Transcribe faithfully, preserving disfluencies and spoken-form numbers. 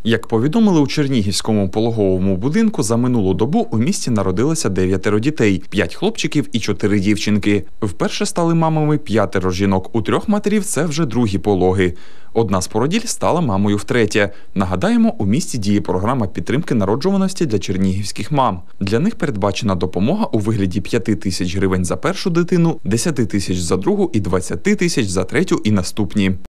Як повідомили у Чернігівському пологовому будинку, за минулу добу у місті народилося дев'ятеро дітей – п'ять хлопчиків і чотири дівчинки. Вперше стали мамами п'ятеро жінок. У трьох матерів це вже другі пологи. Одна з породіль стала мамою втретє. Нагадаємо, у місті діє програма підтримки народжуваності для чернігівських мам. Для них передбачена допомога у вигляді п'яти тисяч гривень за першу дитину, десяти тисяч за другу і двадцяти тисяч за третю і наступні.